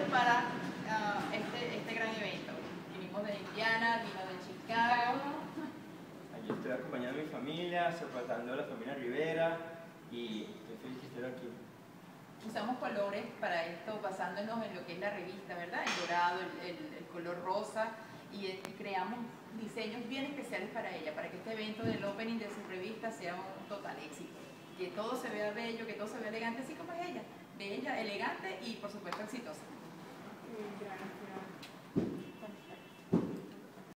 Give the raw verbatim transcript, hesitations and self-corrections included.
para uh, este, este gran evento? Vinimos de Indiana, vino de Chicago. Yo estoy acompañando a mi familia, soportando a la familia Rivera y estoy feliz de estar aquí. Usamos colores para esto basándonos en lo que es la revista, ¿verdad? El dorado, el, el, el color rosa y, y creamos diseños bien especiales para ella, para que este evento del opening de su revista sea un total éxito. Que todo se vea bello, que todo se vea elegante, así como es ella. Bella, elegante y por supuesto exitosa. Gracias.